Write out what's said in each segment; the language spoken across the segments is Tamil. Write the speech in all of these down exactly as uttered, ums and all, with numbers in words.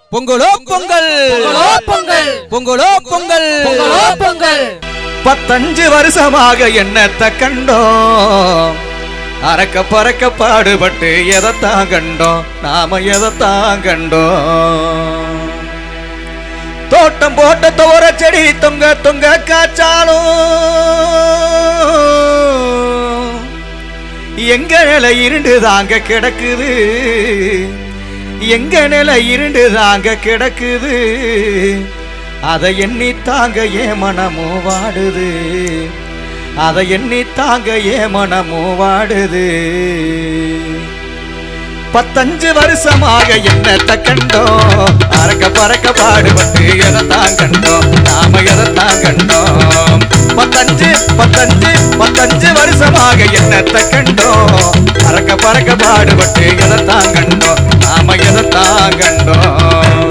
பொங்கலோ பொங்கல் பொங்கலோ பொங்கல் பொங்கலோ பொங்கல் பொங்கலோ பொங்கல் பத்தஞ்சு வருஷமாக என்னத்தை கண்டோம் அரக்க பறக்க பாடுபட்டு எதைத்தான் கண்டோம் நாம எதைத்தான் கண்டோம் தோட்டம் போட்ட தோர செடி தொங்க தொங்க காய்ச்சாலும் எங்க நிலை இருண்டு தாங்க கிடக்குது எங்க நிலை இருண்டு தாங்க கிடக்குது அதை எண்ணி தாங்க ஏ மனமோ வாடுது அதை எண்ணி தாங்க ஏ மனமோ வாடுது பத்தஞ்சு வருஷமாக என்னத்தை கண்டோம் அரக்க பறக்க பாடுபட்டு எதைத்தான் கண்டோம் நாம எதைத்தான் கண்டோம் பத்தஞ்சு பத்தஞ்சு பத்தஞ்சு வருஷமாக என்னத்தை கண்டோம் அரக்க பறக்க பாடுபட்டு எதைத்தான் கண்டோம் நாம எதைத்தான் கண்டோம்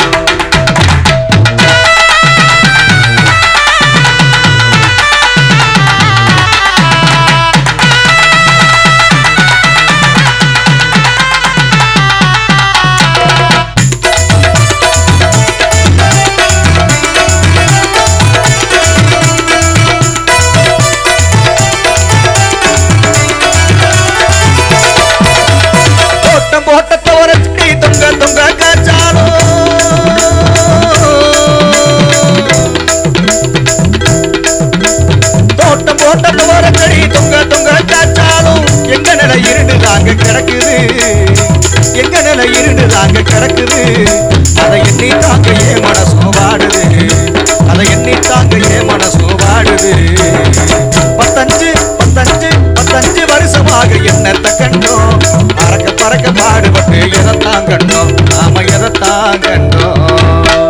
கிடக்குது எங்க நிலை இருண்டு தாங்க கிடக்குது அதை எண்ணி தாங்க ஏ மனசோ வாடுது அதை எண்ணி தாங்க ஏ மனசோ வாடுது பத்தஞ்சு பத்தஞ்சு பத்தஞ்சு வருஷமாக என்னத்தை கண்டோம் அரக்க பறக்க பாடுபட்டு எதைத்தான் கண்டோம் நாம எதைத்தான் கண்டோம்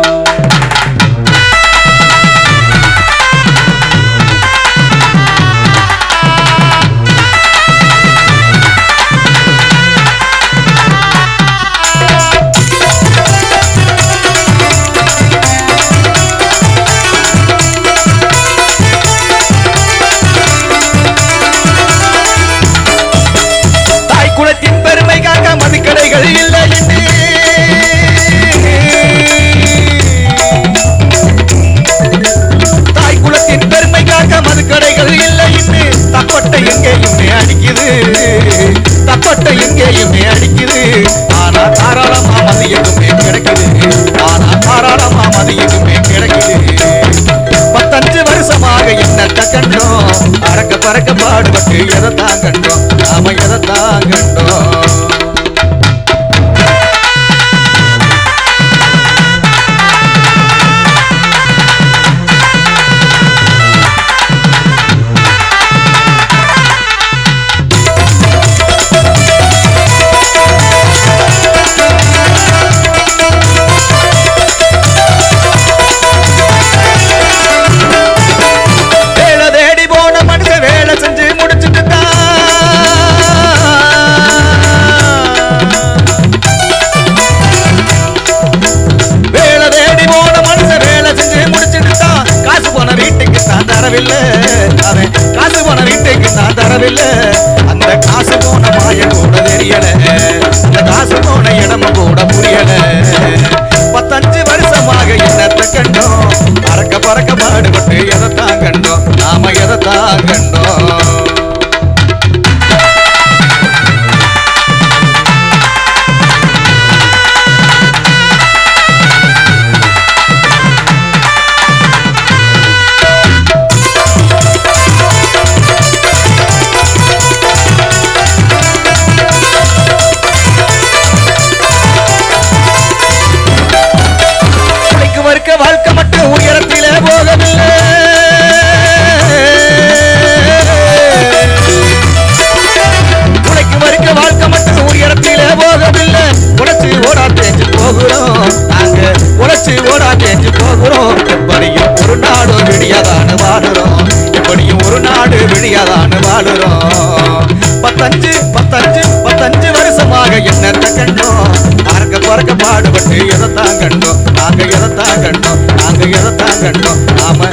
தப்பட்ட எங்கேயுமே அடிக்குது ஆனா தாராளமா மதியதுமே கிடைக்குது ஆனா தாராளமா மதியதுமே கிடைக்குது பத்தஞ்சு வருஷமாக என்னத்தை கண்டோம் அரக்க பறக்க பாடுபட்டு எதைத்தான் கண்டோம் நாம எதைத்தான் கண்டோம் காசு போன வீட்டுக்கு நான் தரவில்லை அந்த காசு போன மாய கூட தெரியல அந்த காசு போன இடம் கூட புரியல பத்தஞ்சு வருஷமாக என்னத்தை கண்டோம் அரக்க பறக்க பாடுபட்டு எதைத்தான் கண்டோம் நாம எதைத்தான் கண்டோம் வாழ்க்கை மட்டும் உயரத்திலே போகவில்லை உனக்கு வரைக்க வாழ்க்கை மட்டும் உயரத்திலே போகவில்லை உழைச்சி ஓடா தேஞ்சு போகிறோம் நாங்க உழைச்சி ஓடா தேஞ்சு போகிறோம் எப்படியும் ஒரு நாடு விடியாதான்னு வாடுறோம் எப்படியும் ஒரு நாடு விடியாதான்னு வாடுறோம் பத்தஞ்சு பத்தஞ்சு பத்தஞ்சு வருஷமாக என்னத்தை கண்டோம் அரக்க பறக்க பாடுபட்டு எதைத்தான் கண்டோம் நாங்க எதைத்தான் கண்டோம் நாங்க எதைத்தான் கண்டோம் நாம